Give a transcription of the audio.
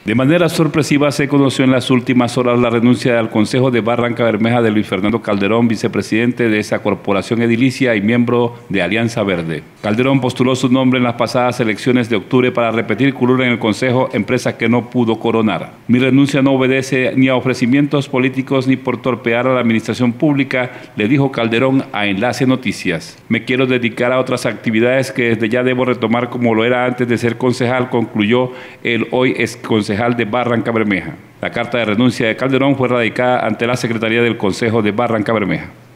De manera sorpresiva se conoció en las últimas horas la renuncia al Consejo de Barrancabermeja de Luis Fernando Calderón, vicepresidente de esa corporación edilicia y miembro de Alianza Verde. Calderón postuló su nombre en las pasadas elecciones de octubre para repetir curul en el Consejo, empresa que no pudo coronar. Mi renuncia no obedece ni a ofrecimientos políticos ni por torpear a la administración pública, le dijo Calderón a Enlace Noticias. Me quiero dedicar a otras actividades que desde ya debo retomar como lo era antes de ser concejal, concluyó el hoy ex concejal de Barrancabermeja. La carta de renuncia de Calderón fue radicada ante la Secretaría del Consejo de Barrancabermeja.